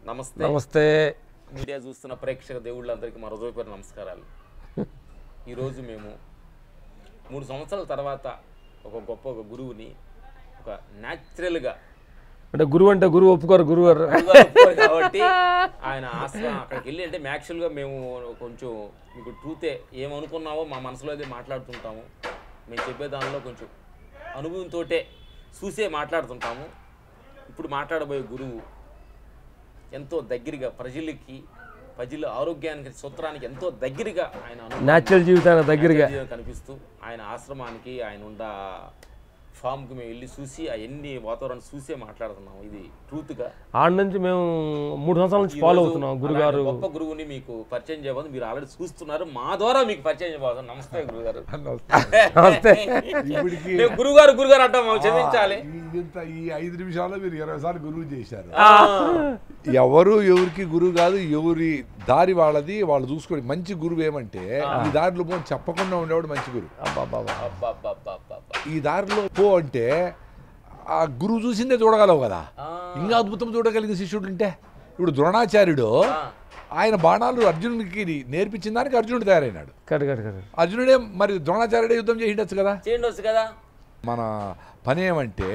నమస్తే నమస్తే మీడియా చూస్తున్న ప్రేక్షక దేవుళ్ళందరికీ మా హృదయపూర్వక నమస్కారాలు. ఈరోజు మేము 3 సంవత్సరాల తర్వాత ఒక గొప్ప గురువుని ఒక న్యాచురల్గా అంటే గురువు అంటే గురువు ఒప్పుకోరు గురువు కాబట్టి ఆయన ఆశ్రమం అక్కడికి వెళ్ళి అంటే యాక్చువల్గా మేము కొంచెం మీకు ట్రూతే ఏమనుకున్నామో మా మనసులో అయితే మాట్లాడుతుంటాము. మేము చెప్పే దానిలో కొంచెం అనుభవంతో చూసే మాట్లాడుతుంటాము. ఇప్పుడు మాట్లాడబోయే గురువు ఎంతో దగ్గరగా ప్రజల ఆరోగ్యానికి సూత్రానికి ఎంతో దగ్గరగా ఆయన న్యాచురల్ జీవితానికి దగ్గరగా కనిపిస్తూ ఆయన ఆశ్రమానికి ఆయన ఉన్న ఫామ్కి మేము వెళ్ళి చూసి అవన్నీ వాతావరణం చూసే మాట్లాడుతున్నాము. ఇది ట్రూత్గా ఆడ నుంచి మేము 3 సంవత్సరాల నుంచి ఫాలో అవుతున్నాం. గురుగారు గొప్ప గురువుని మీకు పరిచయం చేయబోతుంది. మీరు ఆల్రెడీ చూస్తున్నారు, మా ద్వారా మీకు పరిచయం చేయబోతుంది. నమస్తే గురుగారు. నమస్తే. గురుగారు గురుగారు అంటాం, క్షమించాలి. ఈ 5 నిమిషాల్లో మీరు 20 సార్లు గురువు చేశారు. ఎవరికి గురువు కాదు, ఎవరి దారి వాళ్ళది, వాళ్ళు చూసుకోండి. మంచి గురువు ఏమంటే ఈ దారిలో పో చెప్పకుండా ఉండేవాడు మంచి గురువు. ఈ దారిలో పో అంటే ఆ గురువు చూసిందే చూడగలవు కదా, ఇంకా అద్భుతం చూడగలిగిన శిష్యుడు ఉంటే. ఇప్పుడు ద్రోణాచార్యుడు ఆయన బాణాలు అర్జునుడికి నేర్పించిన దానికి అర్జునుడు తయారైనాడు. అర్జునుడే మరి ద్రోణాచార్యుడే యుద్ధం చేయిండొచ్చు కదా. మన పని ఏమంటే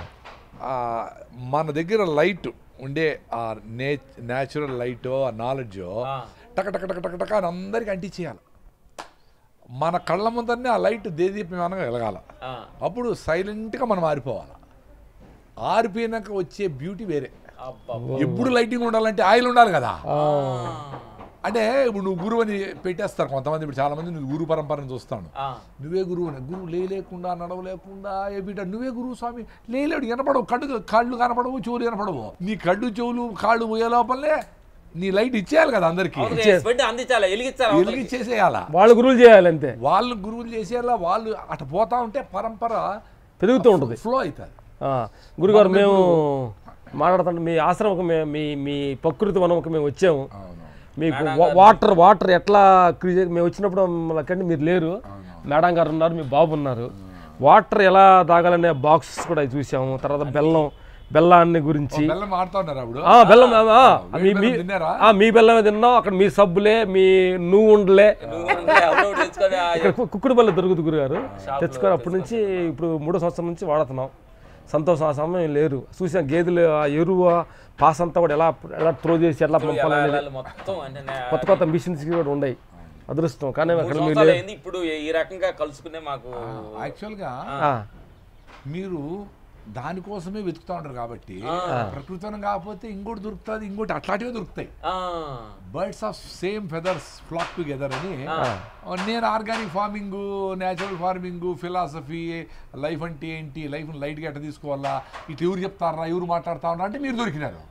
మన దగ్గర లైట్ ఉండే ఆ నేచురల్ లైట్, ఆ నాలెడ్జ్ టక టక టక టక టక అని అందరికి అంటించేయాలి. మన కళ్ళ ముందరనే ఆ లైట్ దేదీప్యమానంగా వెలగాల. అప్పుడు సైలెంట్గా మనం ఆరిపోవాలి. ఆరిపోయినాక వచ్చే బ్యూటీ వేరే. ఎప్పుడు లైటింగ్ ఉండాలంటే ఆయిల్ ఉండాలి కదా. అంటే ఇప్పుడు నువ్వు గురువు అని పెట్టేస్తారు కొంతమంది. ఇప్పుడు చాలా మంది నువ్వు గురు పరంపరను చూస్తాను. నువ్వే గురువు అని, గురువు లేకుండా నడవలేకుండా ఏ బిడ్డ నువ్వే గురువు స్వామి లేలేడు, కనపడవు, కళ్ళు కనపడవు, చెవులు కనపడవు. నీ కళ్ళు చెవులు కాళ్ళు పోయే లోపలే నీ లైట్ ఇచ్చేయాలి కదా అందరికి, వెలిగించేసేయాల. వాళ్ళు గురువులు చేయాలి అంతే, వాళ్ళు గురువులు చేసేయాలా. వాళ్ళు అటు పోతా ఉంటే పరంపర పెరుగుతూ ఉంటుంది, ఫ్లో అవుతుంది. గురుగారు మేము మాట్లాడుతుంటే మీ ఆశ్రమకు మీ ప్రకృతి వనంకి మేము వచ్చాము. మీకు వాటర్ ఎట్లా మేము వచ్చినప్పుడు అక్కడి మీరు లేరు, మేడం గారు ఉన్నారు, మీ బాబు ఉన్నారు. వాటర్ ఎలా తాగాలనే బాక్సెస్ కూడా చూసాము. తర్వాత బెల్లాన్ని గురించి బెల్లం మీ బెల్లమే తిన్నాం. అక్కడ మీ సబ్బులే, మీ నువ్వు ఉండలే, ఇక్కడ కుక్కుడు బెల్లం దొరుకుతుంది గురుగారు, తెచ్చుకొని అప్పటి నుంచి ఇప్పుడు 3వ సంవత్సరం నుంచి వాడుతున్నాం. సంతోషం. ఆ సమయం లేరు చూసాం. గేదెలు ఆ ఎరువు పాస్ అంతా కూడా ఎలా త్రో చేసి ఎట్లా పంపాలనేది కొత్త మిషన్స్ కూడా ఉన్నాయి. అదృష్టం. కానీ అక్కడ ఇప్పుడు ఈ రకంగా కలుసుకునే మాకు యాక్చువల్గా మీరు దానికోసమే వెతుకుతా ఉంటారు కాబట్టి ప్రకృతి కాకపోతే ఇంకోటి దొరుకుతుంది, ఇంకోటి అట్లాంటివే దొరుకుతాయి. Birds of same feathers flock together అని నేను organic farming, natural farming, philosophy, life అంటే ఏంటి, లైఫ్ లైట్గా ఎట్లా తీసుకోవాలా, ఇట్లా ఎవరు చెప్తారా, ఎవరు మాట్లాడుతా ఉన్నా అంటే మీరు దొరికినారు.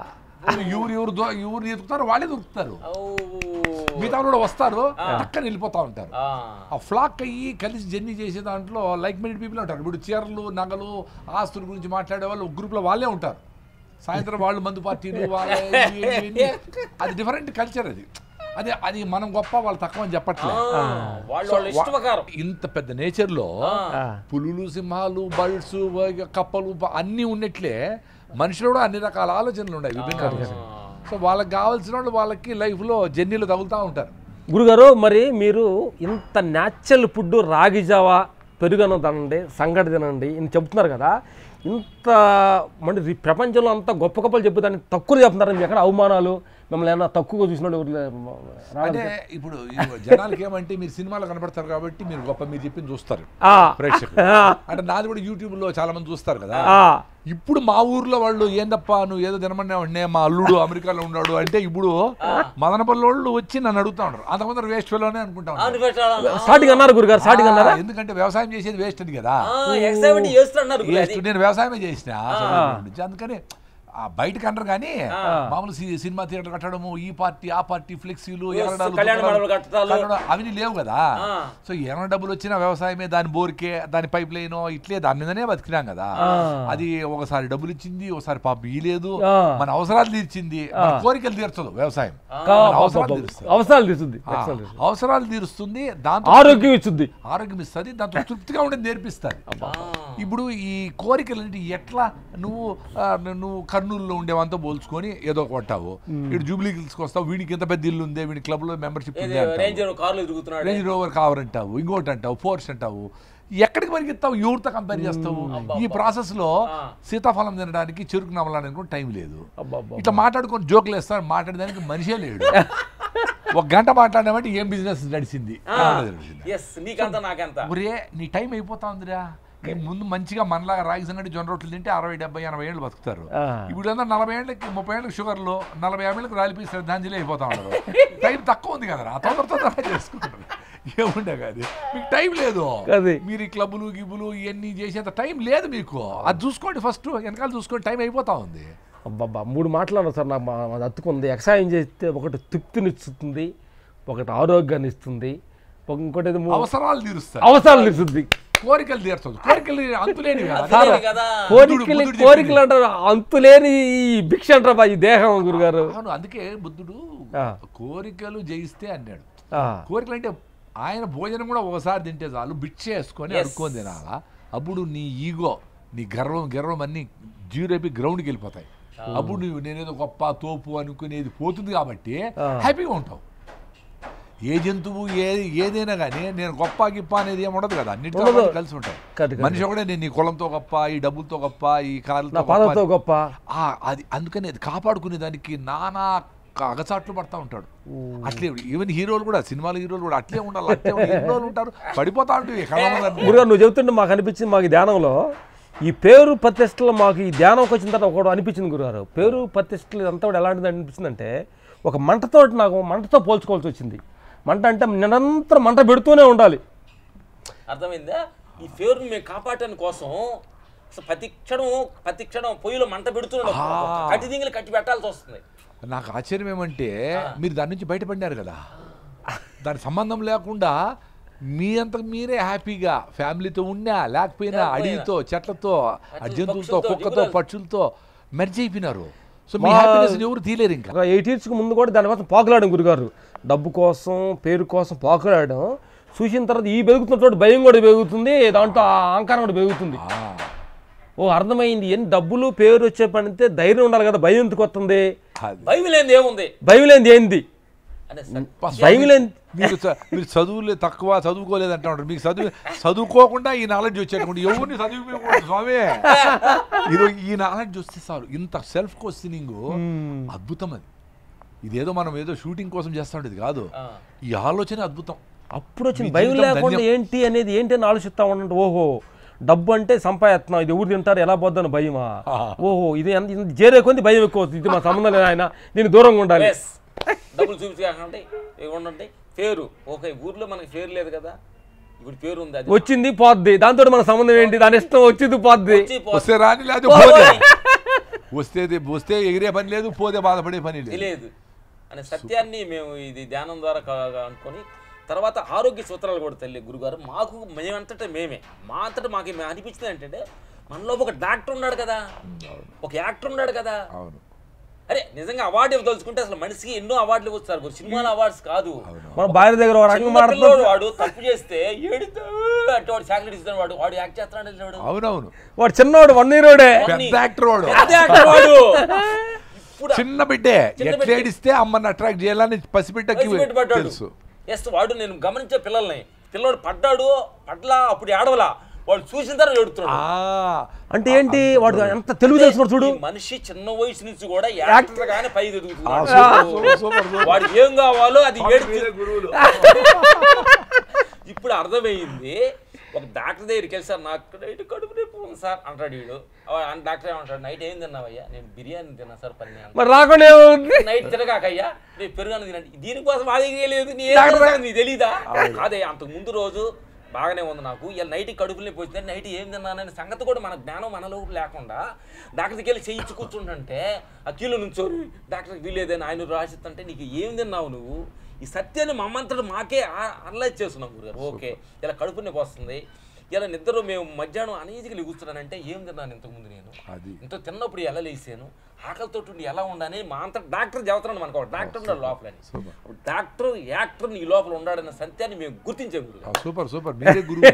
ఎవరు ఎదుగుతారు వాళ్ళే దొరుకుతారు, మిగతా కూడా వస్తారు, పక్కన వెళ్ళిపోతా ఉంటారు. ఆ ఫ్లాక్ అయ్యి కలిసి జర్నీ చేసే దాంట్లో లైక్ మైండెడ్ పీపుల్ ఉంటారు. ఇప్పుడు చీరలు, నగలు, ఆస్తుల గురించి మాట్లాడే వాళ్ళు గ్రూప్లో వాళ్ళే ఉంటారు. సాయంత్రం వాళ్ళు మందు పార్టీలు, అది డిఫరెంట్ కల్చర్. అది మనం గొప్ప, వాళ్ళు తక్కువ అని చెప్పట్లేదు. ఇంత పెద్ద నేచర్లో పులులు, సింహాలు, బర్డ్స్, కప్పలు అన్నీ ఉన్నట్లే మనుషులు కూడా అన్ని రకాల ఆలోచనలు ఉన్నాయి, విభిన్న. సో వాళ్ళకి కావాల్సిన వాళ్ళు వాళ్ళకి లైఫ్లో జర్నీలు తగులుతూ ఉంటారు. గురుగారు మరి మీరు ఇంత న్యాచురల్ ఫుడ్, రాగి జావా, పెరుగన్నం తినండి, సంగటి తినండి అని చెప్తున్నారు కదా. ఇంత మరి ప్రపంచంలో అంత గొప్ప గొప్పలు చెప్పుదాన్ని తక్కువ చెప్తున్నారని ఎక్కడ అవమానాలు, మిమ్మల్ని ఏమన్నా తక్కువగా చూసినట్టు అంటే ఇప్పుడు జనాలకి ఏమంటే మీరు సినిమాలో కనపడతారు కాబట్టి మీరు గొప్ప, మీరు చెప్పింది చూస్తారు ప్రేక్షకులు. అంటే నాది కూడా యూట్యూబ్లో చాలా మంది చూస్తారు కదా. ఇప్పుడు మా ఊర్లో వాళ్ళు ఏందప్ప నువ్వు ఏదో తినమన్నా మా అల్లుడు అమెరికాలో ఉన్నాడు అంటే ఇప్పుడు మదనపల్లి వాళ్ళు వచ్చి నన్ను అడుగుతా ఉంటారు. అంతమంది వేస్ట్ ఫెలోనే అనుకుంటా ఉంటారు. స్టార్టింగ్ అన్నారు గురుగారు, స్టార్టింగ్ అన్నారా? ఎందుకంటే వ్యవసాయం చేసేది వేస్ట్ అని కదా. నేను వ్యవసాయమే చేసిన అందుకని బయటకు అంటారు కానీ మామూలు సినిమా థియేటర్ కట్టడము, ఈ పార్టీ ఆ పార్టీ ఫ్లెక్సీలు, అవి లేవు కదా. సో ఏమైనా డబ్బులు వచ్చినా వ్యవసాయమే, దాని బోర్కే, దాని పైప్ లైన్ ఇట్లే దాని మీదనే బతికినాం కదా. అది ఒకసారి డబ్బులు ఇచ్చింది, ఒకసారి పాపం ఇలేదు, మన అవసరాలు తీర్చింది. కోరికలు తీర్చదు వ్యవసాయం, అవసరాలు తీరుస్తుంది, దాంతో ఆరోగ్యం ఇస్తుంది, దాంతో తృప్తిగా ఉండేది నేర్పిస్తుంది. ఇప్పుడు ఈ కోరికలు ఎట్లా నువ్వు కర్నూలులో ఉండేవంతా పోల్చుకొని ఏదో కొట్టావు, ఇటు జూబ్లీ హిల్స్కి వస్తావు, వీడికి ఎంత పెద్ద ఇల్లు ఉంది, వీడి క్లబ్లో మెంబర్షిప్ ఉంది, రేంజ్ రోవర్ కావర్ అంటావు, ఇంకోటి అంటావు, ఫోర్స్ అంటావు, ఎక్కడికి పరిగెత్తావు, ఎవరితో కంపేర్ చేస్తావు? ఈ ప్రాసెస్ లో సీతాఫలం తినడానికి చెరుకు నమ్మడానికి కూడా టైం లేదు. ఇట్లా మాట్లాడుకొని జోకులు వేస్తాను, మాట్లాడడానికి మనిషే లేడు. ఒక గంట మాట్లాడామంటే ఏం బిజినెస్ నడిచింది? ఒరే నీ టైం అయిపోతా ఉందిరా. ముందు మంచిగా మనలాగా రాగి సంగటి జొన్న రొట్టెలు తింటే 60, 70, 80 ఏళ్ళు బతుకుతారు. ఇప్పుడు 40 ఏళ్ళకి 30 ఏళ్ళకి షుగర్లు, 40, 50 ఏళ్ళకి రాలిపోయి శ్రద్ధాంజలి అయిపోతా ఉన్నారు. టైం తక్కువ ఉంది కదరా, తొందరగా చేసుకుంటారు. ఏముండే కాదు, మీకు టైం లేదు. మీరు ఈ క్లబ్బులు గిబ్బులు ఇవన్నీ చేసేంత టైం లేదు మీకు. అది చూసుకోండి, ఫస్ట్ వెనకాల చూసుకోండి, టైం అయిపోతా ఉంది. అబ్బాబ్బా 3 మాటలు సార్ నాకు అత్తుకుంది. ఎక్సర్సైజ్ చేస్తే ఒకటి తృప్తినిస్తుంది, ఒకటి ఆరోగ్యాన్ని ఇస్తుంది, ఇంకోటి అవసరాలు తీరుస్తుంది. అవసరాలు తీరుస్తుంది, కోరికలు తీరుస్తుంది. కోరికలు అంతులేని కోరికలు అంటారు, అంతులేని భిక్ష అంటారా ఈ దేహం గురుగారు. అవును, అందుకే బుద్ధుడు కోరికలు జయిస్తే అన్నాడు. కోరికలు అంటే ఆయన భోజనం కూడా ఒకసారి తింటే చాలు, భిక్ష వేసుకొని అడుక్కొని తినాలా. అప్పుడు నీ ఈగో, నీ గర్వం అన్నీ జీరోపి గ్రౌండ్కి వెళ్ళిపోతాయి. అప్పుడు నువ్వు నేనేదో గొప్ప తోపు అనుకునేది పోతుంది, కాబట్టి హ్యాపీగా ఉంటావు. ఏ జంతువు ఏదైనా కానీ నేను గొప్ప గిప్ప అనేది ఏమి ఉండదు కదా, అన్నిటితో కలిసి ఉంటాయి. మనిషి కూడా నేను ఈ కులంతో గొప్ప, ఈ డబ్బులతో గొప్ప, ఈ కార్లతో గొప్ప, అది అందుకని అది కాపాడుకునే దానికి నానా అగచాట్లు పడతా ఉంటాడు. అట్లే ఈవెన్ హీరోలు కూడా, సినిమాల హీరోలు కూడా అట్లే ఉండాలి. అట్లే హీరోలు ఉంటారు, పడిపోతా ఉంటుంది. నువ్వు చెబుతుంటే మాకు అనిపించింది, మాకు ధ్యానంలో ఈ పేరు ప్రతిష్టలు మాకు ఈ ధ్యానంకి వచ్చిన తర్వాత ఒకటి అనిపించింది గురుగారు. పేరు ప్రతిష్టలు ఇదంతా కూడా ఎలాంటిది అనిపిస్తుంది అంటే, ఒక నాకు మంటతో పోల్చుకోవాల్సి వచ్చింది. మంట అంటే నిరంతరం మంట పెడుతూనే ఉండాలి. అర్థమైందా? ఈ పేరుని మేము కాపాడటానికి కోసం ప్రతి క్షణం పొయ్యిలో మంట పెడుతున్నాం, కట్టి దింగిలు కట్టి పెట్టాల్సి వస్తుంది. నాకు ఆశ్చర్యం ఏమంటే, మీరు దాని నుంచి బయటపడినారు కదా, దాని సంబంధం లేకుండా మీ అంతకు మీరే హ్యాపీగా ఫ్యామిలీతో ఉన్నా లేకపోయినా, అడవితో, చెట్లతో, జంతువులతో, కుక్కతో, పక్షులతో మెర్జ్ అయిపోయినారు. సో మీ హ్యాపీనెస్ ఎవరు తీయలేరు. ఇంకా 8 years ముందు కూడా దానికోసం పాకులాడడం గురుగారు, డబ్బు కోసం, పేరు కోసం పాకులాడడం. చూసిన తర్వాత ఈ పెరుగుతున్న చోటు భయం కూడా పెరుగుతుంది, దాంట్లో అహంకారం కూడా పెరుగుతుంది. ఓ అర్థమైంది, ఎన్ని డబ్బులు పేరు వచ్చే పని అయితే ధైర్యం ఉండాలి కదా, భయం ఎందుకు వస్తుంది? భయం లేనిది ఏముంది? భయం లేనిది ఏంది? మీరు చదువులే తక్కువ, చదువుకోలేదు అంటా ఉంటారు. మీకు చదువుకోకుండా ఈ నాలెడ్జ్ వచ్చేటప్పుడు ఎవరిని చదివిపోకూడదు స్వామి. ఈ నాలెడ్జ్ వస్తే చాలు. ఇంత సెల్ఫ్ క్వశ్చనింగ్ అద్భుతం. అది ఇదేదో మనం ఏదో షూటింగ్ కోసం చేస్తా ఉండేది కాదు, ఈ ఆలోచన అద్భుతం. అప్పుడు వచ్చింది భయం లేకుండా ఏంటి అనేది ఏంటి అని ఆలోచిస్తా ఉండండి. ఓహో డబ్బు అంటే సంపాదిస్తున్నాం, ఇది ఎవరు తింటారు, ఎలా పోద్దని భయమా? ఓహో ఇది చేరే కొంది భయం ఎక్కువ వస్తుంది, ఇది మా సంబంధం లేదు, ఆయన దీన్ని దూరంగా ఉండాలి. డబ్బులు చూపించకండి, ఉండండి. పేరు ఓకే, ఊర్లో మనకి పేరు లేదు కదా, ఇప్పుడు పేరు ఉంది, అది వచ్చింది పోద్ది, దాంతో మన సంబంధం ఏంటి? దాని ఇష్టం, వచ్చింది పోద్ది. వస్తే రాని లేదు, వస్తే ఎగిరే పని లేదు, పోతే బాధపడే పని లేదు అనే సత్యాన్ని మేము ఇది ధ్యానం ద్వారా అనుకొని, తర్వాత ఆరోగ్య సూత్రాలు కూడా తల్లి గురుగారు మాకు మేమంతటా మా అంతటా మాకు అనిపించింది ఏంటంటే, మనలో ఒక డాక్టర్ ఉన్నాడు కదా, ఒక యాక్టర్ ఉన్నాడు కదా. అరే నిజంగా అవార్డు ఇవ్వదలుచుకుంటే అసలు మనిషికి ఎన్నో అవార్డులు వస్తారు, సినిమాల అవార్డ్స్ కాదు. మన భార్య దగ్గర వాడు తప్పు చేస్తే ఏడుతూ అంటే వాడు చాక్లెట్ ఇస్తాడు, వాడు యాక్ట్ చేస్తున్నాడు. అవునవును, వాడు చిన్నవాడు, 1 year ఓడే యాక్టర్ వాడు. చిన్న బిడ్డే ఎట్లా ఏడిస్తే అమ్మని అట్రాక్ట్ చేయాలని పసిబిడ్డకి తెలుసు. వాడు నేను గమనించే పిల్లడు పడ్లా అప్పుడు ఏడవలా, వాడు చూసిన తర్వాత ఏడుతున్నాడు. అంటే ఏంటి, వాడు ఎంత తెలుగు తెలుసుకున్నాడు చూడు. మనిషి చిన్న వయసు నుంచి కూడా యాక్టర్ గానే పై ఎదుగుతున్నాడు, వాడు ఏం కావాలో అది ఏడుగురువులు. ఇప్పుడు అర్థమైంది. ఒక డాక్టర్ దగ్గరికి వెళ్ళి, సార్ నాకు నైట్ కడుపు నొప్పి ఉంది సార్ అంటాడు వీడు. డాక్టర్ ఏమంటాడు, నైట్ ఏం తిన్నావయ్యా? నేను బిర్యానీ తిన్నా సార్, నైట్ తిరగాకయ్యా, నేను పెరుగాను తినండి. దీనికోసం అది లేదు, నీకు తెలీదా? అదే అంతకు ముందు రోజు బాగానే ఉంది నాకు, ఇలా నైట్ కడుపులే పోతే నైట్ ఏం తిన్నాననే సంగతి కూడా మన జ్ఞానం మనలో లేకుండా డాక్టర్కి వెళ్ళి చేయించి కూర్చుంటుంటే ఆ కీలో నుంచోరు డాక్టర్కి వీలేదని ఆయన రాసిస్తుంటే, నీకు ఏం తిన్నావు నువ్వు? ఈ సత్యాన్ని మా అమ్మంతటి మాకే అనలైజ్ చేస్తున్నాం గురుగారు. ఓకే ఇలా కడుపు నొప్పి వస్తుంది, ఇలా నిద్ర మేము మధ్యాహ్నం అనీజీగా లెగుస్తున్నానంటే ఏం తిన్నాను ఇంతకుముందు, నేను ఇంత తిన్నప్పుడు ఎలా లేసాను, ఆకలితో ఉండి ఎలా ఉండని మా అంత డాక్టర్ చెబుతున్నాడు మనకు డాక్టర్ ఉన్నాడు లోపలని డాక్టర్ యాక్టర్ నీ లోపల ఉన్నాడన్న సత్యాన్ని మేము గుర్తించాం గురుగారు. సూపర్ మీరే గురువు.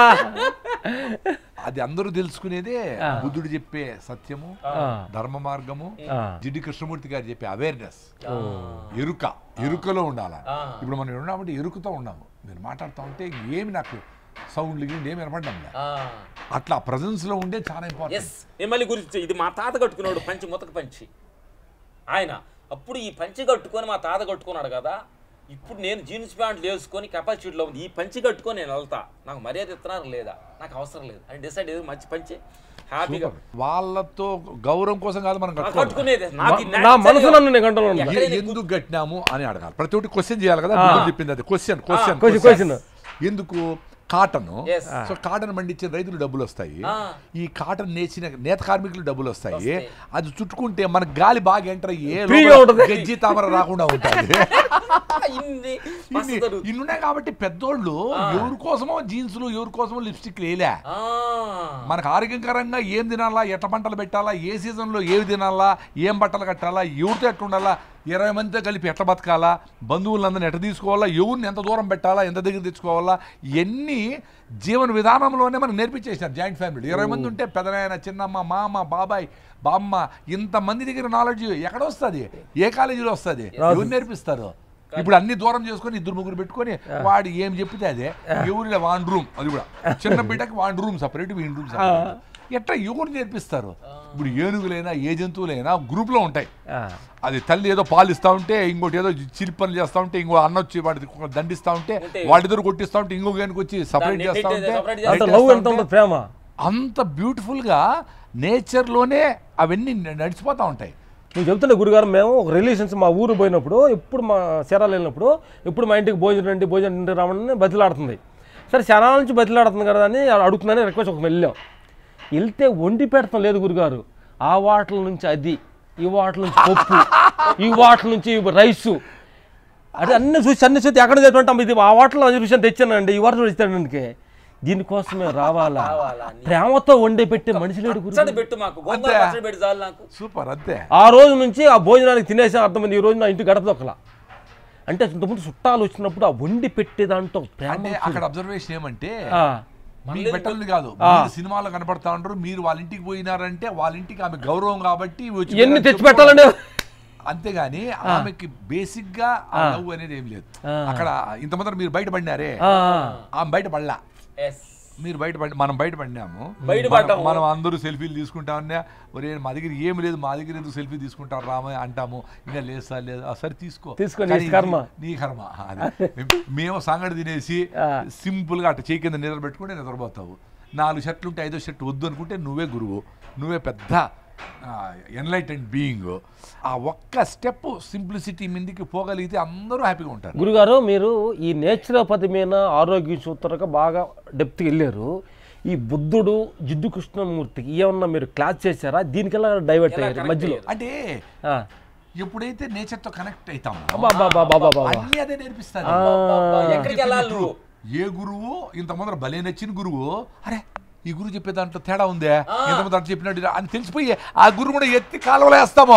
అది అందరూ తెలుసుకునేదే బుద్ధుడు చెప్పే సత్యము, ధర్మ మార్గము, జిడ్డి కృష్ణమూర్తి గారు చెప్పే అవేర్నెస్, ఎరుకలో ఉండాలి. ఇప్పుడు మనం ఉన్నామంటే ఎరుకతో ఉన్నాము. మీరు మాట్లాడుతూ ఉంటే ఏమి నాకు సౌండ్లు ఏమి వినపడ్డం అట్లా ప్రజెన్స్ లో ఉండే చాలా ఇంపార్టెంట్. మళ్ళీ గురించి ఇది మా తాత కట్టుకున్నాడు పంచి ముతక పంచి ఆయన అప్పుడు ఈ పంచి కట్టుకొని మా తాత కట్టుకున్నాడు కదా. ఇప్పుడు నేను జీన్స్ ప్యాంట్లు వేసుకొని కెపాసిటీలో ఉంది ఈ పంచి కట్టుకొని నేను వెళ్తా నాకు మర్యాద ఇస్తున్నారు లేదా నాకు అవసరం లేదు అని డిసైడ్ ఏదో మంచి పంచి హ్యాపీగా వాళ్ళతో గౌరవం కోసం కాదు మనం కట్టుకునేది. ఎందుకు కట్టినాము అని అడగాలి. ప్రతి ఒక్కటి క్వశ్చన్ చేయాలి కదా. చెప్పింది అది క్వశ్చన్. ఎందుకు కాటన్, సో కాటన్ పండించిన రైతులు డబ్బులు వస్తాయి, ఈ కాటన్ నేసిన నేత కార్మికులు డబ్బులు వస్తాయి. అది చుట్టుకుంటే మన గాలి బాగా ఎంటర్ అయ్యే గజ్జి తామర రాకుండా ఉంటుంది. ఇన్నున్నాయి కాబట్టి పెద్దోళ్ళు ఎవరి కోసమో జీన్సులు ఎవరి కోసమో లిప్స్టిక్ వేయలే. మనకు ఆరోగ్యకరంగా ఏం తినాలా, ఎట్ల పంటలు పెట్టాలా, ఏ సీజన్లో ఏవి తినాలా, ఏం బట్టలు కట్టాలా, ఎవరితో ఎట్లా ఉండాలా, 20 మందితో కలిపి ఎట్లా బతకాలా, బంధువులందరినీ ఎట్లా తీసుకోవాలా, ఎవరిని ఎంత దూరం పెట్టాలా, ఎంత దగ్గర తెచ్చుకోవాలా, ఇవన్నీ జీవన విధానంలోనే మనకు నేర్పించేసినారు. జాయింట్ ఫ్యామిలీ 20 మంది ఉంటే పెదనాయన, చిన్నమ్మ, మామ, బాబాయ్, బామ్మ, ఇంతమంది దగ్గర నాలెడ్జ్ ఎక్కడ వస్తుంది? ఏ కాలేజీలో వస్తుంది? ఎవరు నేర్పిస్తారు? ఇప్పుడు అన్ని దూరం చేసుకొని 2-3 పెట్టుకొని వాడు ఏం చెప్పితే అదే. ఎవరి వాన్ రూమ్, అది కూడా చిన్న బిడ్డకి వాన్ రూమ్ సపరేట్, వీన్ రూమ్ సపరేట్. ఎట్లా ఎవరు నేర్పిస్తారు? ఇప్పుడు ఏనుగులైనా ఏ జంతువులైనా గ్రూప్లో ఉంటాయి. అది తల్లి ఏదో పాలు ఇస్తూ ఉంటే ఇంకోటి ఏదో చిలి పనులు చేస్తూ ఉంటే ఇంకో అన్న వచ్చి వాటి దండిస్తూ ఉంటే వాటిద్దరు కొట్టిస్తూ ఉంటే ఇంకొక ఏనుగు వచ్చి సపరేట్ చేస్తూ ఉంటే ప్రేమ అంత బ్యూటిఫుల్గా నేచర్లోనే అవన్నీ నడిచిపోతూ ఉంటాయి. నువ్వు చెప్తుంటే గురుగారు, మేము ఒక రిలేషన్స్ మా ఊరు పోయినప్పుడు ఎప్పుడు మా శరాలు వెళ్ళినప్పుడు ఎప్పుడు మా ఇంటికి భోజనం ఇంటికి రావడానికి బతిలాడుతుంది. సరే శరాల నుంచి బతిలాడుతుంది కదా అని అడుగుతుందని రిక్వెస్ట్ ఒక వెళ్ళాం. వెళ్తే వండి పెడతాం లేదు గురుగారు. ఆ వాటల నుంచి అది, ఈ వాటల నుంచి పప్పు, ఈ వాటల నుంచి రైసు, అది అన్నీ చూసి ఎక్కడ తెచ్చుకుంటాం. ఇది ఆ వాటలో విషయం తెచ్చానండి, ఈ వాటర్ తెచ్చానందుకే. దీనికోసమే రావాలా? ప్రేమతో వండే పెట్టే మనిషి లేడు సూపర్. అంతే. ఆ రోజు నుంచి ఆ భోజనానికి తినేసే అర్థమైంది. ఈ రోజు నా ఇంటి గడప దొక్కలా అంటే ఇంతకుముందు చుట్టాలు వచ్చినప్పుడు ఆ వండి పెట్టే దాంట్లో ప్రేమ. అక్కడ అబ్జర్వేషన్ ఏమంటే బెటర్లు కాదు, సినిమాలో కనపడతా ఉంటారు, మీరు వాళ్ళ ఇంటికి పోయినారంటే వాళ్ళ ఇంటికి ఆమె గౌరవం కాబట్టి ఎన్ని తెచ్చి పెట్టాలండి. అంతేగాని ఆమెకి బేసిక్ గా లవ్ అనేది ఏం లేదు. అక్కడ ఇంతమంది మీరు బయట పడినారే, ఆమె బయట పడలా, మీరు మనం బయట పడినాము, మనం అందరూ సెల్ఫీలు తీసుకుంటా ఉన్నా. ఒరే మా దగ్గర ఏమి లేదు, మా దగ్గర ఎందుకు సెల్ఫీ తీసుకుంటారు రామ అంటాము. ఇంకా లేదు సార్, లేదు సరే తీసుకో, నీ కర్మ. మేము సంగడి తినేసి సింపుల్ గా అట్లా చేయి కింద నిద్రపెట్టుకుంటే నిద్రపోతావు. 4 షర్ట్లు ఉంటే 5వ షర్ట్ వద్దు అనుకుంటే నువ్వే గురువు, నువ్వే పెద్ద ఎన్లైటెండ్ బీయింగ్. ఆ ఒక్క స్టెప్ సింప్లిసిటీ మీదకి పోగలిగితే అందరూ హ్యాపీగా ఉంటారు. గురుగారు, మీరు ఈ నేచురోపతి మీద ఆరోగ్య సూత్రగా బాగా డెప్త్కి వెళ్ళారు. ఈ బుద్ధుడు, జిడ్డు కృష్ణమూర్తికి ఏమన్నా మీరు క్లాస్ చేశారా? దీనికల్లా డైవర్ట్ అయ్యారు మధ్యలో? అంటే ఎప్పుడైతే నేచర్ తో కనెక్ట్ అవుతామో అన్ని అదే నేర్పిస్తారు. ఏ గురువు ఇంతమంది భలే నచ్చిన గురువు, అరే ఈ గురువు చెప్పే దాంట్లో తేడా ఉందే, ఎంతమంది అట్లా చెప్పినట్టు అని తెలిసిపోయి ఆ గురువు కూడా ఎత్తి కాలువలో వేస్తామో.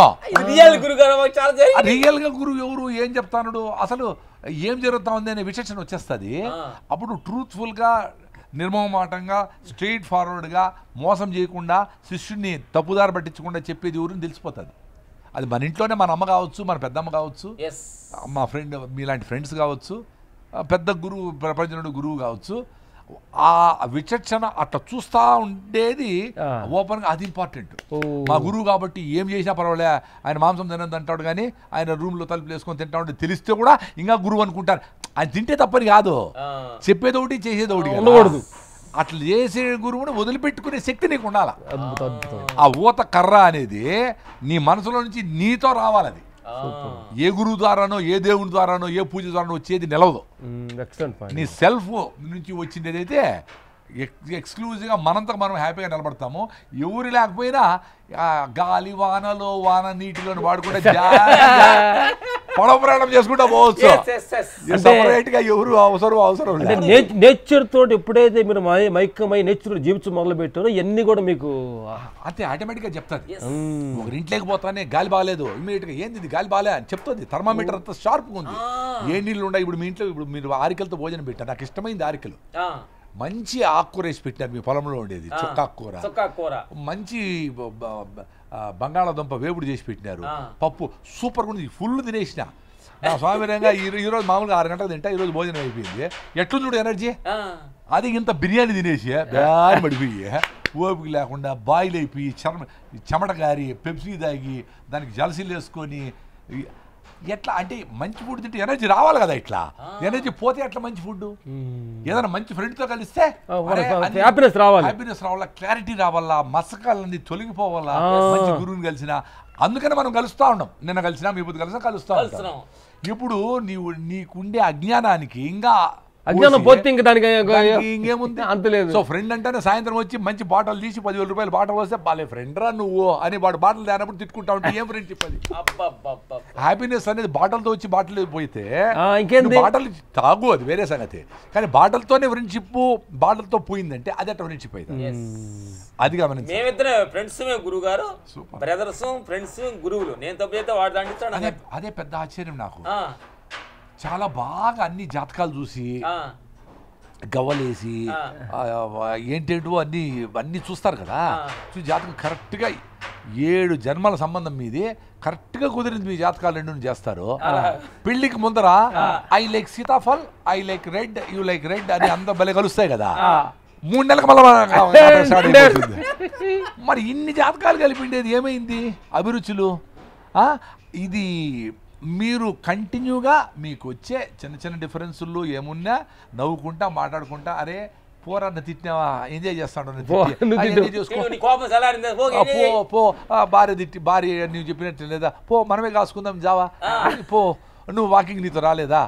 రియల్ గా గురువు ఎవరు, ఏం చెప్తాడు, అసలు ఏం జరుగుతా ఉంది అనే విశేషణ వచ్చేస్తుంది. అప్పుడు ట్రూత్ఫుల్ గా, నిర్మమాటంగా, స్ట్రైట్ ఫార్వర్డ్ గా, మోసం చేయకుండా, శిష్యుడిని తప్పుదారి పట్టించకుండా చెప్పేది ఎవరు తెలిసిపోతుంది. అది మన ఇంట్లోనే మన అమ్మ కావచ్చు, మన పెద్దమ్మ కావచ్చు, మా ఫ్రెండ్, మీలాంటి ఫ్రెండ్స్ కావచ్చు, పెద్ద గురువు, ప్రపంచంలో గురువు కావచ్చు. ఆ విచక్షణ అట్లా చూస్తూ ఉండేది ఓపెన్ గా, అది ఇంపార్టెంట్. మా గురువు కాబట్టి ఏం చేసినా పర్వాలే, ఆయన మాంసం తినదు అంటాడు, కానీ ఆయన రూమ్ లో తలుపులు వేసుకొని తింటా ఉంటే తెలిస్తే కూడా ఇంకా గురువు అనుకుంటారు. ఆయన తింటే తప్పని కాదు, చెప్పేది ఒకటి చేసేది ఒకటి ఉండకూడదు. అట్లా చేసే గురువుని వదిలిపెట్టుకునే శక్తి నీకు ఉండాలి. ఆ ఊత కర్ర అనేది నీ మనసులో నుంచి నీతో రావాలి. అది ఏ గురువు ద్వారానో, ఏ దేవుని ద్వారానో, ఏ పూజ ద్వారానో వచ్చేది నిలవదు. నీ సెల్ఫ్ నుంచి వచ్చింది అయితే ఎక్స్క్లూజివ్గా మనంతకు మనం హ్యాపీగా నిలబడతాము. ఎవరు లేకపోయినా గాలి వానలో, వాన నీటిలో వాడుకుంటే పడవ ప్రయాణం చేసుకుంటా పోవచ్చు. సెపరేట్ గా ఎవరు అవసరం నేచర్ తోటి ఎప్పుడైతే మీరు మైకమై నేచర్ జీవించడం మొదలు పెట్టారో ఇవన్నీ కూడా మీకు అంతే ఆటోమేటిక్ గా చెప్తాది. ఒకరి ఇంట్లోకి పోతానే గాలి బాగాలేదు, ఇమీడియట్ గా ఏంది గాలి బాగాలే అని చెప్తుంది. థర్మామీటర్ అంతా షార్ప్ గా ఉంది. ఏ నీళ్ళు ఉన్నాయి ఇప్పుడు మీ ఇంట్లో? ఇప్పుడు మీరు ఆరికలతో భోజనం పెట్టారు, నాకు ఇష్టమైంది ఆరికలు. మంచి ఆకుకూర వేసి పెట్టినారు మీ పొలంలో ఉండేది, చుక్కాకూర. మంచి బంగాళాదుంప వేపుడు చేసి పెట్టినారు, పప్పు సూపర్గా ఉంది, ఫుల్ తినేసిన. నా స్వామిరంగా ఈరోజు మామూలుగా 6 గంటలకు తింటా, ఈరోజు భోజనం అయిపోయింది. ఎట్లు చూడు ఎనర్జీ. అది ఇంత బిర్యానీ తినేసి బ్యాన్ పడిపోయి ఓపిక లేకుండా బాయిల్ అయిపోయి చెమట గారి పెప్సీ తాగి దానికి జలసీలు వేసుకొని ఎట్లా అంటే మంచి ఫుడ్ తింటే ఎనర్జీ రావాలి కదా. ఇట్లా ఎనర్జీ పోతే ఎట్లా మంచి ఫుడ్? ఏదైనా మంచి ఫ్రెండ్తో కలిస్తే హ్యాపీనెస్ రావాలా, క్లారిటీ రావాలా, మసకాలన్నీ తొలగిపోవాలా మంచి గురువుని కలిసిన. అందుకని మనం కలుస్తూ ఉన్నాం. నిన్న కలిసినా మీ బుద్ధి కలిసినా కలుస్తూ ఉంటాం. ఇప్పుడు నీకుండే అజ్ఞానానికి ఇంకా అజ్ఞానం పోతే ఇంకా దానికి ఇంకేముంది అంతలేదు. సో ఫ్రెండ్ అంటేనే సాయంత్రం వచ్చి మంచి బాటలు తీసి 10,000 రూపాయలు బాటలు వస్తే బాలే ఫ్రెండ్ రా నువ్వు అని వాడు బాటలు తేనప్పుడు తిట్టుకుంటా ఉంటే ఏం ఫ్రెండ్షిప్ అది? హ్యాపీనెస్ అనేది బాటలతో వచ్చి బాటలు పోయితే ఇంకేంది, బాటలు తాగు అది వేరే సంగతి. కానీ బాటలతోనే ఫ్రెండ్షిప్ బాటలతో పోయిందంటే అది అట్లా ఫ్రెండ్షిప్ అవుతుంది. అది గమనించి మేమిద్దరే ఫ్రెండ్స్, గురువు గారు బ్రదర్స్, ఫ్రెండ్స్, గురువులు. నేను తప్పు చేస్తే వాడు దండిస్తాడు. అదే పెద్ద ఆశ్చర్యం నాకు. చాలా బాగా అన్ని జాతకాలు చూసి గవ్వలేసి ఏంటేంటో అన్నీ చూస్తారు కదా. చూసి జాతకం కరెక్ట్గా 7 జన్మల సంబంధం మీది కరెక్ట్గా కుదిరింది. మీ జాతకాలు 2 చేస్తారు. పెళ్లికి ముందర I like sitaphal, I like red, you like red అని అందరూ భలే కలుస్తాయి కదా. 3 నెలలకు మళ్ళీ మరి ఇన్ని జాతకాలు కలిపిండేది ఏమైంది? అభిరుచులు. ఇది మీరు కంటిన్యూగా మీకు వచ్చే చిన్న డిఫరెన్సుల్లో ఏమున్నా నవ్వుకుంటా మాట్లాడుకుంటా, అరే పోరాన్న తిట్టినావా, ఎంజాయ్ చేస్తాడు, భార్య తిట్టి భార్య నువ్వు చెప్పినట్టు లేదా, పో మనమే కాసుకుందాం జావా, పో నువ్వు వాకింగ్ నీతో రాలేదా,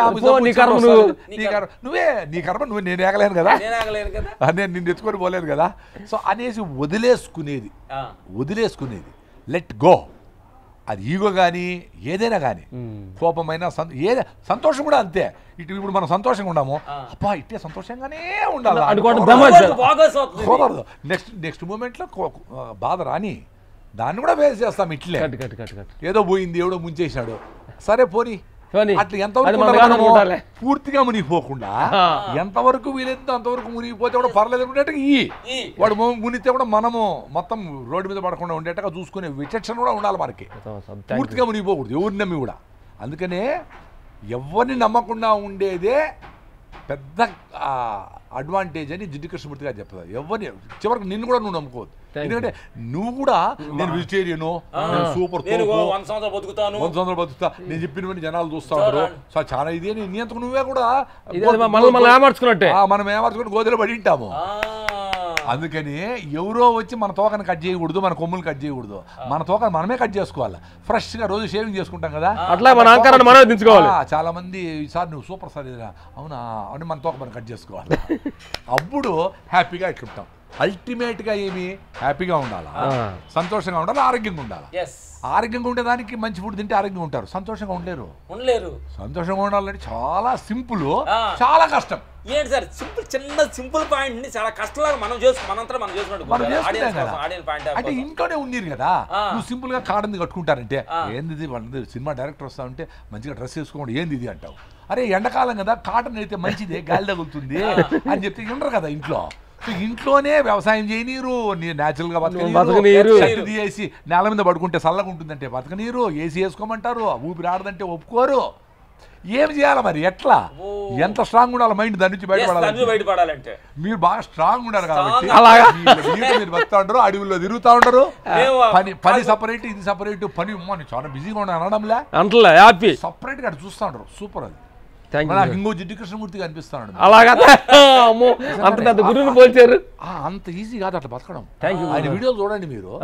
నువ్వే నీ కర్మ నువ్వు, నేను ఏగలేను కదా, నేను నిన్ను ఎత్తుకొని పోలేను కదా. సో అనేసి వదిలేసుకునేది లెట్ గో. అది ఈగో కానీ ఏదైనా కానీ, కోపమైనా సంతోషం కూడా అంతే. ఇప్పుడు మనం సంతోషంగా ఉన్నాము, అబ్బా ఇట్టే సంతోషంగానే ఉండాలి కుదరదు. నెక్స్ట్ మూమెంట్లో బాధ రాని దాన్ని కూడా ఫేస్ చేస్తాం. ఇట్లే ఏదో పోయింది, ఎవడో ముంచేసినాడు, సరే పోనీ అట్లా ఎంతవరకు పూర్తిగా మునిగిపోకుండా ఎంతవరకు వీలైతే అంతవరకు మునిగిపోతే కూడా పర్లేదు ఉండేట్టుగా వాడు మునిగితే కూడా మనము మొత్తం రోడ్డు మీద పడకుండా ఉండేట్టుగా చూసుకునే విచక్షణ కూడా ఉండాలి మనకి. పూర్తిగా మునిగిపోకూడదు ఎవరిని నమ్మి కూడా. అందుకనే ఎవరిని నమ్మకుండా ఉండేదే పెద్ద అడ్వాంటేజ్ అని జిడ్డు కృష్ణమూర్తి గారు చెప్తారు. ఎవరిని చివరికి నిన్ను కూడా నువ్వు నమ్ముకోవద్దు. ఎందుకంటే నువ్వు కూడా నేను వెజిటేరియను, నేను సూపర్ 100 సంవత్సరాలు బతుకుతా, నేను చెప్పినవన్నీ జనాలు చూస్తా ఉంటారు, సో చాలా ఇది అని నీ అంతకు నువ్వే కూడా మనం ఏమార్చుకుని గోదెలో పడి ఉంటాము. అందుకని ఎవరో వచ్చి మన తోకని కట్ చేయకూడదు, మన కొమ్ములు కట్ చేయకూడదు, మన తోకని మనమే కట్ చేసుకోవాలి. ఫ్రెష్ గా రోజు షేవింగ్ చేసుకుంటాం కదా, అట్లా మన ఆకారాన్ని మనమే దించుకోవాలి. చాలా మంది సార్ నువ్వు సూపర్ సార్ ఇదిరా, అవునా అని మన తోక మనం కట్ చేసుకోవాలి. అప్పుడు హ్యాపీగా ఇట్లుంటాం. అల్టిమేట్ గా ఏమి హ్యాపీగా ఉండాలా, సంతోషంగా ఉండాలి, ఆరోగ్యంగా ఉండాలి. ఆరోగ్యంగా ఉండేదానికి మంచి ఫుడ్ తింటే ఆరోగ్యంగా ఉంటారు, సంతోషంగా ఉండలేరు. సంతోషంగా ఉండాలంటే చాలా సింపుల్, చాలా కష్టం. ఏంటి సార్ సింపుల్ పాయింట్ ని చాలా కష్టంగా మనం అంటే ఇంట్లోనే ఉండేది కదా. నువ్వు సింపుల్ గా కాడంది కట్టుకుంటారంటే ఏంది వాళ్ళది సినిమా డైరెక్టర్ వస్తా ఉంటే మంచిగా డ్రెస్ వేసుకోండి ఏంది ఇది అంటావు. అరే ఎండాకాలం కదా కాటన్ అయితే మంచిదే, గాలి తగులుతుంది అని చెప్తే వినరు కదా. ఇంట్లోనే వ్యవసాయం చేయనీరు, న్యాచురల్ గా బతకనీరు, తీసి నేల మీద పడుకుంటే చల్లగా ఉంటుందంటే బతకనీరు, ఏసీ వేసుకోమంటారు, ఊపిరి ఆడదంటే ఒప్పుకోరు. ఏం చేయాలి మరి, ఎట్లా, ఎంత స్ట్రాంగ్ ఉండాలి మైండ్ దాని నుంచి బయటపడాలంటే? మీరు బాగా స్ట్రాంగ్ ఉండాలి కాబట్టి మీరు బతుకుతా ఉంటారు, అడవుల్లో తిరుగుతా ఉంటారు, పని సపరేట్ ఇది సపరేట్, పని చాలా బిజీగా ఉన్నాను అనడంలే, సపరేట్ గా చూస్తూ ఉంటారు. సూపర్. అది ఇంకో జిడ్డు కృష్ణమూర్తి కనిపిస్తున్నాడు. అంత పెద్ద గురువుని పోల్చారు. అంత ఈజీ కాదు అట్లా బతకడం. ఆయన వీడియోలు చూడండి మీరు,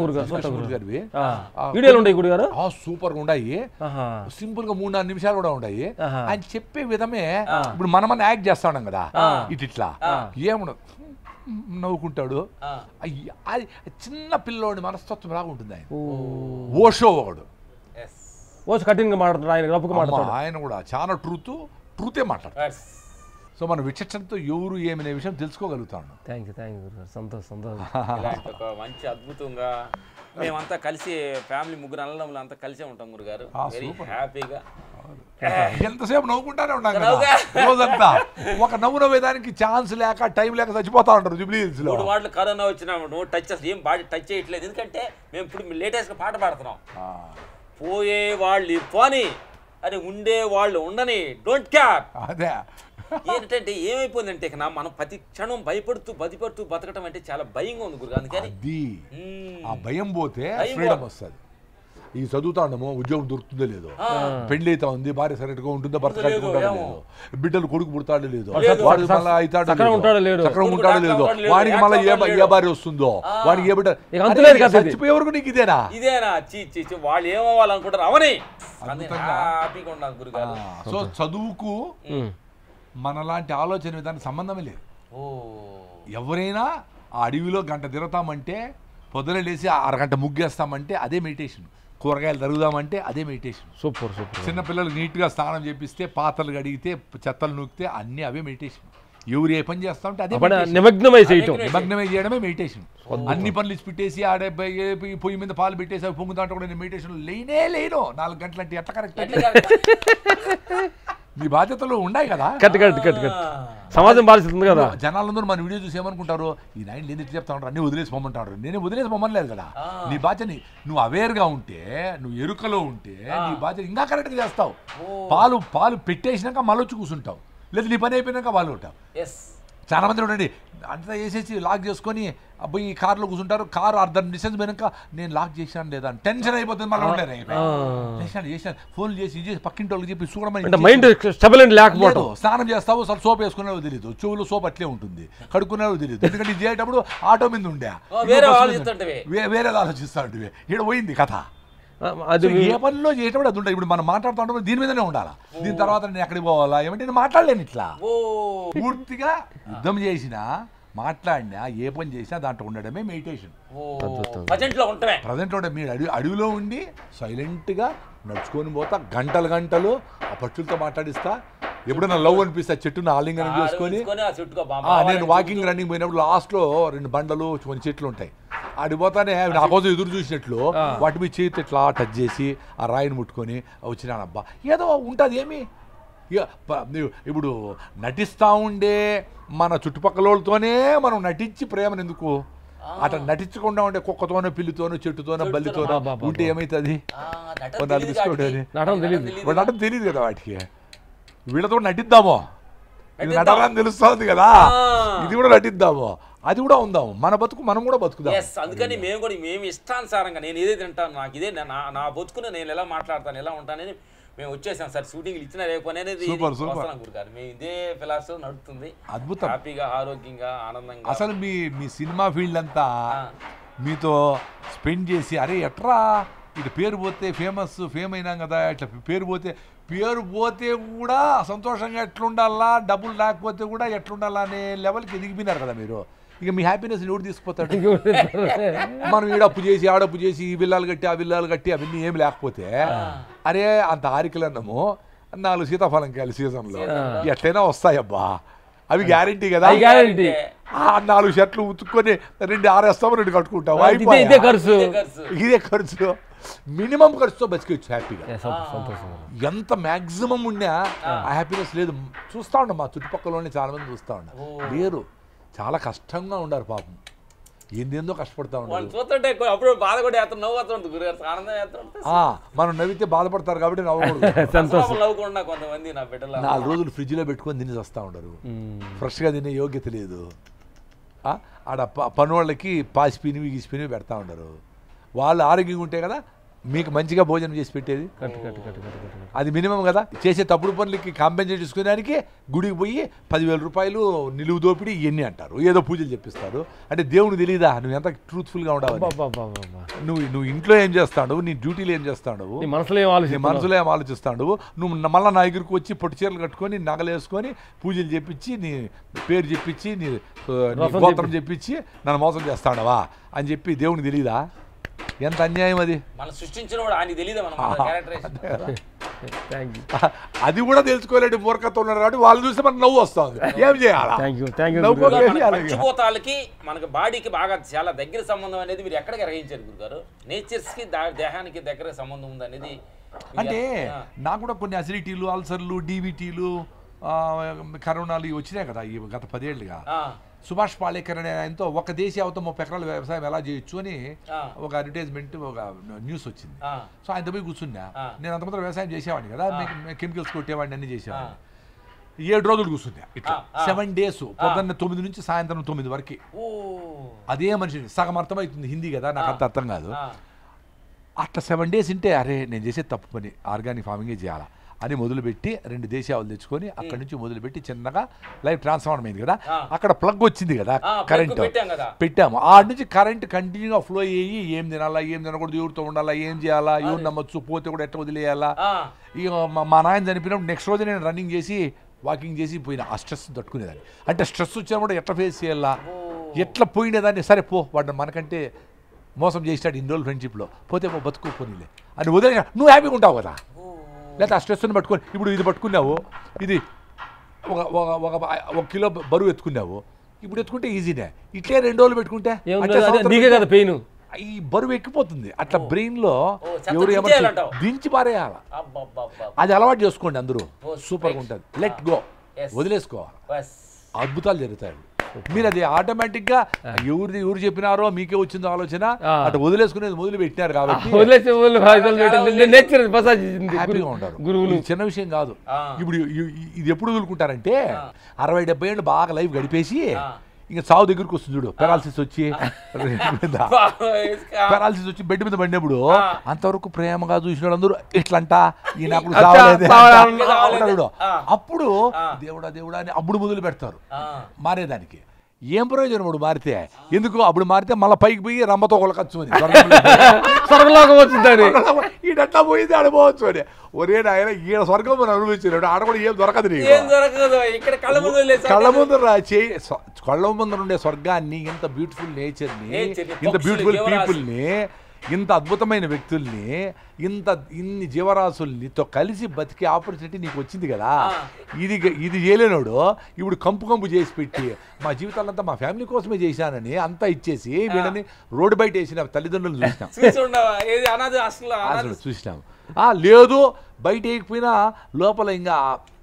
సూపర్ గా ఉన్నాయి. సింపుల్ గా 3-4 నిమిషాలు కూడా ఉన్నాయి. ఆయన చెప్పే విధమే ఇప్పుడు మనమన్నా యాక్ట్ చేస్తా ఉన్నాం కదా, ఇట్లా ఏముండదు, నవ్వుకుంటాడు. చిన్న పిల్లోడి మనస్తత్వం లాగా ఉంటుంది ఆయన. ఓషో ఒకడు ఓ కఠినంగా మాట్లాడుతాడు, ఆయన గొప్పగా మాట్లాడతాడు. ఆయన కూడా చాలా ట్రూతే మాట్లాడతారు. సో మన విచక్షణతో ఎవరు ఏమనే విషయం తెలుసుకోగలుగుతాను. థ్యాంక్ యూ గురుగారు, సంతోషం. ఇలాంటి ఒక మంచి అద్భుతంగా మేమంతా కలిసి ఫ్యామిలీ ముగ్గురు అన్నదమ్ములు అంతా కలిసే ఉంటాం గురుగారు. వెరీ హ్యాపీగా ఎంతసేపు నవ్వుకుంటానే ఉన్నాం కదా రోజంతా. ఒక నవ్వేదానికి ఛాన్స్ లేక టైం లేక చచ్చిపోతా ఉంటారు జూబ్లీహిల్స్ లో. 3 మాటలు కరోనా వచ్చినా టచ్ ఏం బాడీ టచ్ చేయట్లేదు, ఎందుకంటే మేము ఇప్పుడు లేటెస్ట్ గా పాట పాడుతున్నాం. పోయే వాళ్ళు పోని అని, ఉండే వాళ్ళు ఉండని, డోంట్ కేర్. అదే ఏంటంటే ఏమైపోయిందంటే ఇక మనం ప్రతి క్షణం భయపడుతూ బతకటం అంటే చాలా భయంగా ఉంది గురుగారు. అందుకని ఆ భయం పోతే ఫ్రీడమ్ వస్తుంది. ఈ చదువుతా ఉన్నామో ఉద్యోగం దొరుకుతుందో లేదో, పెళ్లి అయితే ఉంది, భార్య సరిగ్గా ఉంటుందో, భర్త కట్టుకుంటాడో లేదో, బిడ్డలు కొడుకు పుడతాడో లేదో, వాడు మళ్ళీ అవుతాడో చక్రం ఉంటాడో లేదో, వాడికి మళ్ళీ ఏ భార్య వస్తుందో, వాడికి ఏ బిడ్డ చచ్చిపోయే వరకు నీకు ఇదేనా వాళ్ళు ఏమవ్వాలనుకుంటారు అవని. సో చదువుకు మనలాంటి ఆలోచన విధానికి సంబంధమే లేదు. ఎవరైనా ఆ అడవిలో గంట తిరుగుతామంటే, పొద్దున లేసి అరగంట ముగ్గేస్తామంటే అదే మెడిటేషన్. కూరగాయలు తరుగుదామంటే అదే మెడిటేషన్. సూపర్. చిన్నపిల్లలు నీట్గా స్నానం చేపిస్తే, పాత్రలు కడిగితే, చెత్తలు నూకితే అన్నీ అవే మెడిటేషన్. ఎవరు ఏ పని చేస్తామంటే అదే నిమగ్నమై చేయడమే మెడిటేషన్. అన్ని పనులు ఇచ్చి పెట్టేసి ఆడే పొయ్యి మీద పాలు పెట్టేసి అవి పొంగుతా అంటే కూడా నేను మెడిటేషన్ లేను 4 గంటలు అంటే ఎట్లా కరెక్ట్? మీ బాధ్యతలు ఉన్నాయి కదా, సమాజం బాధ్యత కదా. జనాలందరూ మన వీడియో చూసి ఏమనుకుంటారు, ఈ నాయన నేను చెప్తా ఉంటారు, అన్ని వదిలేసి పొమ్మంటారు. నేను వదిలేసి పొమ్మలేదు కదా. నీ బాధ్యత నువ్వు అవేర్గా ఉంటే, నువ్వు ఎరుకలో ఉంటే నీ బాధ్యత ఇంకా కరెక్ట్గా చేస్తావు. పాలు పెట్టేసినాక మళ్ళీ వచ్చి కూర్చుంటావు, లేదు నీ పని అయిపోయినాక వాళ్ళు ఉంటావు. చాలా మంది ఉండండి అంతా వేసేసి లాక్ చేసుకొని అబ్బాయి ఈ కార్లో కూర్చుంటారు. కారు అర్ధం డిస్టెన్స్ పోయినాక నేను లాక్ చేశాను లేదా టెన్షన్ అయిపోతుంది. మళ్ళీ ఉండేది చేశాను ఫోన్లు చేసి పక్కింటి వాళ్ళకి చెప్పి చూడమని లేకపోవడం. స్నానం చేస్తావు, అసలు సోప్ వేసుకునేవి తెలియదు, చెవులు సోప్ అట్లే ఉంటుంది, కడుక్కునేవి తెలియదు. ఎందుకంటే ఇది చేసేటప్పుడు ఆటో మీద ఉండే వేరేది ఆలోచిస్తూ ఉంటుంది. ఇక్కడ పోయింది కథ. ఏ పనిలో చేసేటప్పుడు అది ఉంటుంది. ఇప్పుడు మనం మాట్లాడుతూ ఉంటాం, దీని మీదనే ఉండాలా. దీని తర్వాత నేను ఎక్కడికి పోవాలా ఏమంటే నేను మాట్లాడలేను. ఇట్లా పూర్తిగా యుద్ధం చేసినా మాట్లాడినా ఏ పని చేసినా దాంట్లో ఉండడమే మెడిటేషన్. ప్రజెంట్లో ఉంటే మీరు అడవిలో ఉండి సైలెంట్గా నడుచుకొని పోతా, గంటలు ఆ పక్షులతో మాట్లాడిస్తా. ఎప్పుడైనా లవ్ అనిపిస్తా, చెట్టును ఆలింగనం చేసుకొని నేను వాకింగ్ రన్నింగ్ పోయినప్పుడు లాస్ట్లో 2 బండలు కొన్ని చెట్లు ఉంటాయి, ఆడిపోతానే నా కోసం ఎదురు చూసినట్లు వాటి మీద చేతి ఇట్లా టచ్ చేసి ఆ రాయిని ముట్టుకొని వచ్చినానబ్బా. ఏదో ఉంటుంది. ఏమి ఇప్పుడు నటిస్తూ ఉండే మన చుట్టుపక్కల వాళ్ళతోనే మనం నటించి ప్రేమను ఎందుకు అట్లా నటించకుండా ఉండే కుక్కతోనో, పిల్లితోనో, చెట్టుతోనో, బల్లితోనో ఉంటే ఏమవుతుంది? నటన తెలియదు కదా వాటికి. వీళ్ళతో నటిద్దామో, ఇది నటనని తెలుస్తుంది కదా, ఇది కూడా నటిద్దాము, అది కూడా ఉందాము, మన బతుకు మనం కూడా బతుకుదాం. అందుకని మేము ఇష్టానుసారంగా నేను ఏదైతే తింటాను, నాకు ఇదే నా బతుకుని నేను ఎలా మాట్లాడతాను, ఎలా ఉంటానని మేము వచ్చేసాం సార్. షూటింగ్లు ఇచ్చిన రేపు అనేది గురుగారు మేము ఇదే ఫిలాసఫీ నడుస్తుంది. అద్భుతం, హ్యాపీగా, ఆరోగ్యంగా, ఆనందంగా. అసలు మీ సినిమా ఫీల్డ్ అంతా మీతో స్పెండ్ చేసి, అరే ఎట్రా ఇటు పేరు పోతే ఫేమ్ అయినాం కదా, ఇట్లా పేరు పోతే కూడా సంతోషంగా ఎట్లుండాలా, డబ్బులు రాకపోతే కూడా ఎట్లుండాలా అనే లెవెల్కి ఎదిగిపోయినారు కదా మీరు. ఇక మీ హ్యాపీనెస్ ఎవరు తీసుకుపోతాడు? మనం ఈడప్పు చేసి ఆడప్పు చేసి ఈ విల్లాలు కట్టి అవన్నీ ఏమి లేకపోతే, అరే అంత ఆరికలన్నము 4 సీతాఫలంకాయలు సీజన్లో ఎట్లయినా వస్తాయబ్బా, అవి గ్యారంటీ కదా. 4 షర్ట్లు ఉతుక్కొని 2 ఆరేస్తాము, 2 కట్టుకుంటాము, ఇదే ఖర్చు. మినిమం ఖర్చుతో బతికొచ్చు హ్యాపీగా. ఎంత మ్యాక్సిమం ఉన్నా ఆ హ్యాపీనెస్ లేదు. చూస్తూ ఉంటాం, మా చుట్టుపక్కలలోనే చాలా మంది చూస్తూ ఉంటాం, లేరు, చాలా కష్టంగా ఉండారు పాపం, ఏందేందో కష్టపడతా ఉంటారు. మనం నవ్వితే బాధపడతారు కాబట్టి నవ్వకుండా 4 రోజులు ఫ్రిడ్జ్లో పెట్టుకొని తిని వస్తూ ఉండరు, ఫ్రెష్గా తినే యోగ్యత లేదు. ఆడ పని వాళ్ళకి పాసిపోయినవి గీసిపోయినవి పెడతా ఉండరు. వాళ్ళు ఆరోగ్యంగా ఉంటే కదా మీకు మంచిగా భోజనం చేసి పెట్టేది. అది మినిమం కదా. చేసే తప్పుడు పనులకి కాంపెన్సేట్ చేసుకోవడానికి గుడికి పోయి 10,000 రూపాయలు నిలువు దోపిడి ఇవన్నీ అంటారు, ఏదో పూజలు చెప్పిస్తారు. అంటే దేవునికి తెలియదా నువ్వు ఎంత ట్రూత్ఫుల్గా ఉండాలి? నువ్వు ఇంట్లో ఏం చేస్తాడు, నీ డ్యూటీలో ఏం చేస్తాడు, నీ మనసులో ఏం ఆలోచిస్తాడు? నువ్వు మళ్ళీ నా దగ్గరికి వచ్చి పొట్టి చీరలు కట్టుకొని నగలేసుకొని పూజలు చెప్పించి నీ పేరు చెప్పించి నీ గోత్రం చెప్పించి నన్ను మోసం చేస్తాడవా అని చెప్పి దేవునికి తెలియదా? ఎంత అన్యాయం అది. మనం సృష్టించినవాడు ఆయనకి తెలియదు మనం క్యారెక్టరైజేషన్. Thank you. అది కూడా తెలుసుకోలేడు మూర్ఖత్వం ఉన్నారు కాబట్టి వాళ్ళు చూస్తే మనకు నవ్వు వస్తుంది. ఏం చేయాలి? పంచభూతాలకి మనకి బాడీకి బాగా చాలా దగ్గర సంబంధం అనేది మీరు ఎక్కడ గ్రహించారు గురుగారు? నేచర్స్కి దేహానికి దగ్గర సంబంధం ఉంది అనేది అంటే నాకు కూడా కొన్ని అసిడిటీలు, అల్సర్లు, డీబీటీలు, కరోనాలు ఇవి వచ్చినాయి కదా ఈ గత 10 ఏళ్ళుగా. సుభాష్ పాలేకర్ అనే ఆయనతో ఒక దేశీయ అవతం 30 ఎకరాల వ్యవసాయం ఎలా చేయొచ్చు అని ఒక అడ్వర్టైజ్మెంట్, ఒక న్యూస్ వచ్చింది. సో ఆయనతో పోయి కూర్చున్నా. నేను అంతమంది వ్యవసాయం చేసేవాడిని కదా, కెమికల్స్ కొట్టేవాడిని, అన్ని చేసేవాడిని. 7 రోజులు కూర్చున్నా ఇట్లా 7 days, పొద్దున్న 9 నుంచి సాయంత్రం 9 వరకు. అదే మనిషి సగం అర్థమవుతుంది హిందీ కదా, నాకు అంత అర్థం కాదు. అట్లా 7 days ఉంటే అరే నేను చేసే తప్పు పని, ఆర్గానిక్ ఫార్మింగే చేయాలా అని మొదలుపెట్టి 2 దేశాలు తెచ్చుకొని అక్కడి నుంచి మొదలుపెట్టి చిన్నగా లైఫ్ ట్రాన్స్ఫార్మ్ అయింది కదా. అక్కడ ప్లగ్ వచ్చింది కదా కరెంట్ పెట్టాము. ఆ నుంచి కరెంట్ కంటిన్యూగా ఫ్లో అయ్యి ఏం తినాలా, ఏం తినకూడదు, ఎవరితో ఉండాలా, ఏం చేయాలా, ఎవరు నమ్మచ్చు, పోతే కూడా ఎట్లా వదిలేయాలా. ఇక మా నాయన చనిపోయినప్పుడు నెక్స్ట్ రోజు నేను రన్నింగ్ చేసి వాకింగ్ చేసి పోయినా. ఆ స్ట్రెస్ తట్టుకునేదాన్ని. అంటే స్ట్రెస్ వచ్చినప్పుడు ఎట్లా ఫేస్ చేయాలా, ఎట్లా పోయినదాన్ని. సరే పో, వాడు మనకంటే మోసం చేసినాడు ఇన్ని రోజులు ఫ్రెండ్షిప్లో, పోతే బతుకుపోనీలే అని వదిలేనా. నువ్వు హ్యాపీగా ఉంటావు కదా. లేకపోతే ఆ స్ట్రెస్ని పట్టుకొని ఇప్పుడు ఇది పట్టుకున్నావు, ఇది ఒక కిలో బరువు ఎత్తుకున్నావు, ఇప్పుడు ఎత్తుకుంటే ఈజీనే. ఇట్లే 2 రోజులు పెట్టుకుంటే పెయిన్ ఈ బరువు ఎక్కిపోతుంది. అట్లా బ్రెయిన్లో ఎవరు ఏమన్నా దించి పారేయాల. అది అలవాటు చేసుకోండి అందరూ, సూపర్గా ఉంటుంది. లెట్ గో, వదిలేసుకోవాలి, అద్భుతాలు జరుగుతాయి. మీరు అది ఆటోమేటిక్గా ఎవరు చెప్పినారో మీకే వచ్చిందో ఆలోచన, అటు వదిలేసుకునేది మొదలు పెట్టినారు కాబట్టి హ్యాపీగా ఉంటారు. గురువులు చిన్న విషయం కాదు. ఇప్పుడు ఇది ఎప్పుడు వదులుకుంటారంటే 60-70 ఏళ్ళు బాగా లైఫ్ గడిపేసి ఇంకా సావు దగ్గరకు వస్తుంది చూడు, పెరాలసిస్ వచ్చి బెడ్ మీద పడినప్పుడు అంతవరకు ప్రేమగా చూసిన అందరూ ఇట్లంట ఈ నాకు సావలేదు. అప్పుడు దేవుడా దేవుడా అని అప్పుడు మొదలు పెడతారు మారేదానికి. ఏం ప్రయోజనం అప్పుడు మారితే? ఎందుకు అప్పుడు మారితే మళ్ళీ పైకి పోయి రమ్మతో కొలకచ్చు అని, స్వర్గంలోకి వచ్చిందని ఈడట్లా పోయింది ఆడపోవచ్చు అని. ఒరే నాయన ఈడ స్వర్గం మనం అనుభవించాడు, ఆడ కూడా ఏం దొరకదు నీకు. కళ్ళ ముందర ఉండే స్వర్గాన్ని, ఇంత బ్యూటిఫుల్ నేచర్ని, ఇంత బ్యూటిఫుల్ పీపుల్ని, ఇంత అద్భుతమైన వ్యక్తుల్ని, ఇన్ని జీవరాశుల్నితో కలిసి బతికే ఆపర్చునిటీ నీకు వచ్చింది కదా. ఇది చేయలేనోడు ఇప్పుడు కంపు చేసి పెట్టి మా జీవితాలంతా మా ఫ్యామిలీ కోసమే చేశానని అంతా ఇచ్చేసి వీళ్ళని రోడ్డు బయట వేసిన తల్లిదండ్రులు చూసినాం. లేదు బయట వేయకపోయినా లోపల ఇంకా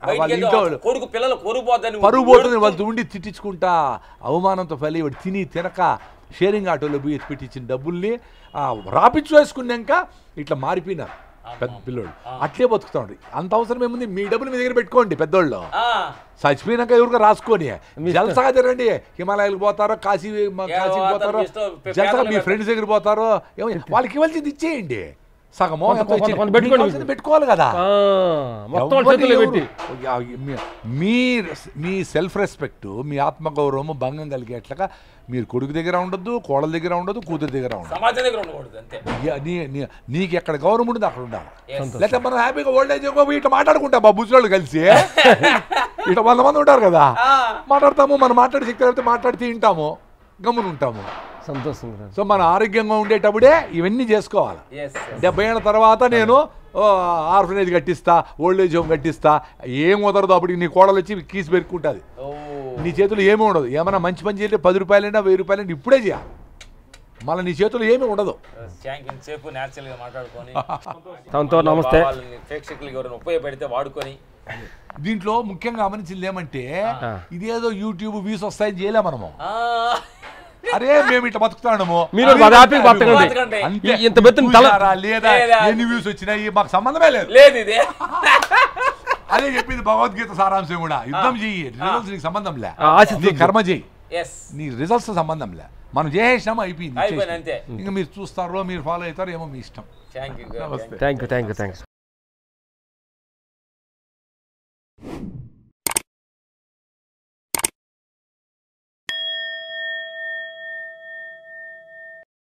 పరుగు పోతుంది, వాళ్ళతో ఉండి తిట్టించుకుంటా అవమానంతో ఫలి వాడు తిని తినక షేరింగ్ ఆటోలో పోయి పెట్టించిన డబ్బుల్ని రాపిచ్చు వేసుకున్నాక ఇట్లా మారిపోయినారు పెద్ద పిల్లోళ్ళు. అట్లే బతుకుతా ఉండి అంత అవసరం ఏముంది? మీ డబ్బులు మీ దగ్గర పెట్టుకోండి. పెద్దోళ్ళు చచ్చిపోయినాక ఎవరికో రాసుకొని జలసగా తిరండి. హిమాలయాలకు పోతారో, కాశీకి పోతారో, జలసగా మీ ఫ్రెండ్స్ దగ్గర పోతారో, వాళ్ళకి ఇవ్వాల్సింది ఇచ్చేయండి. సగమో పెట్టుకోవాలి కదా. మీ సెల్ఫ్ రెస్పెక్ట్, మీ ఆత్మగౌరవం భంగం కలిగేట్లుగా మీరు కొడుకు దగ్గర ఉండొద్దు, కోడల దగ్గర ఉండదు, కూతురు దగ్గర ఉండదు. నీకు ఎక్కడ గౌరవం ఉండదు అక్కడ ఉండాలి. లేకపోతే మనం హ్యాపీగా ఓల్డ్ ఏజ్ ఇట్లా మాట్లాడుకుంటాం మా బుజ్జోళ్ళు కలిసి. ఇట్లా 100 మంది ఉంటారు కదా, మాట్లాడతాము. మనం మాట్లాడే శక్తి అయితే మాట్లాడితే వింటాము, గమ్మున ఉంటాము. సంతోషం. సో మన ఆరోగ్యంగా ఉండేటప్పుడే ఇవన్నీ చేసుకోవాలి. 70 ఏళ్ళ తర్వాత నేను ఆర్ఫనేజ్ కట్టిస్తా, ఓల్డ్ ఏజ్ హోమ్ కట్టిస్తా, ఏం కుదరదు. అప్పుడు నీ కోడలు వచ్చి కీసు పెరుక్కుంటుంది, నీ చేతులు ఏమీ ఉండదు. ఏమైనా మంచి పని చేయాలి 10 రూపాయలైనా 1000 రూపాయలైనా ఇప్పుడే చేయాలి, మళ్ళీ నీ చేతులు ఏమీ ఉండదు. నమస్తే. దీంట్లో ముఖ్యంగా గమనించింది ఏమంటే ఇదేదో యూట్యూబ్ వ్యూస్ వస్తాయని చేయలే మనము. అరే మేము ఇట్లా బతుకుతాము, లేదా ఎన్ని వ్యూస్ వచ్చినాయి మాకు సంబంధమే లేదు. అదే చెప్పింది భగవద్గీత సారాంశం కూడా. యుద్ధం చెయ్యి, రిజల్ట్స్ నీకు సంబంధం లే, నీ కర్మ చెయ్యి, నీ రిజల్ట్స్ సంబంధం లే. మనం చేసేసినామో అయిపోయింది. ఇంకా మీరు చూస్తారో మీరు ఫాలో అవుతారో ఏమో మీ ఇష్టం. Thank you.